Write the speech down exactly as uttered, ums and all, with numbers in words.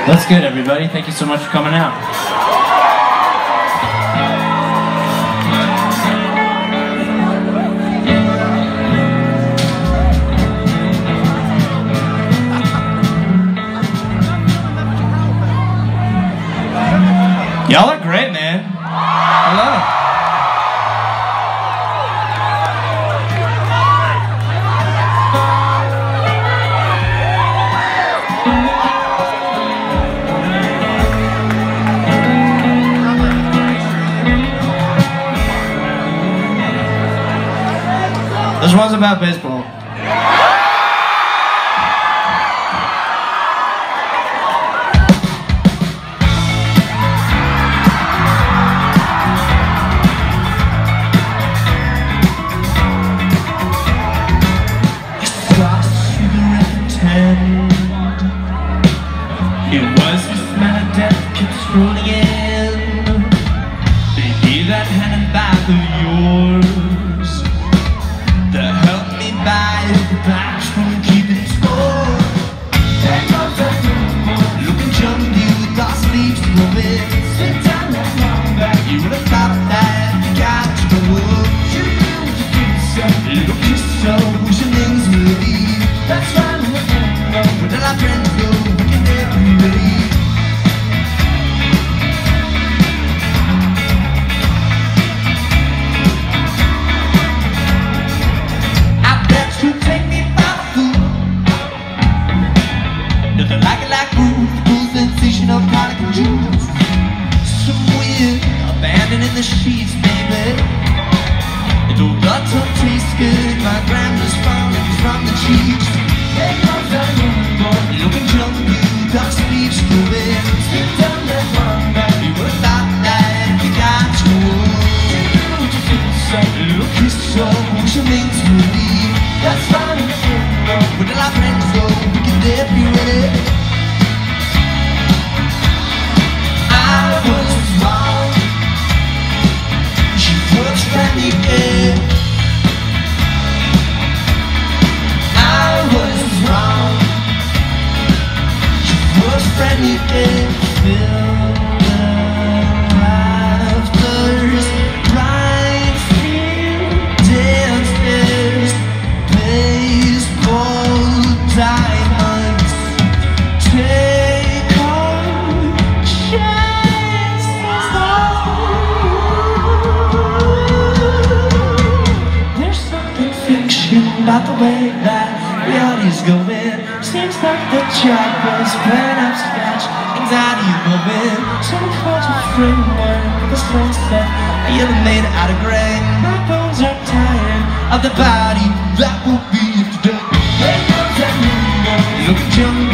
That's good, everybody. Thank you so much for coming out. Y'all are great, man. Hello. This one's about baseball. It was the smell of death kept strolling in. Baby, that hand in back of yours that helped me buy the batch from keeping score. Looking chunky with our sleeves moving. Sit down that long back. You would have thought that you got to go up. You knew what you could say. Little kiss so wishing things would be. That's right. Where did our friends go? We can never be ready. I bet you take me by the foot. Nothing like it like groove. The cool sensation of colic and juice. Some wind abandoned in the sheets, baby. It don't got to taste good. My grams is falling from the cheeks. Hey, looking chunky, got sleeves moving. Sit down that long back. You would have thought that you got to go. You know what you feel so. Little kiss so, wishing things would be. That's fine. Where did our friends go? We can never be ready. I was wrong. She was friendly, yeah. I was wrong. Friendly and fill the rafters, right field dancers, baseball diamonds, take on chances. There's something fiction about the way that reality's going. Seems like the job was playing up scratch. Anxiety moving. Some kind of framework. The stone set I ever made out of gray. My bones are tired of the body that will be today. Looking jungle.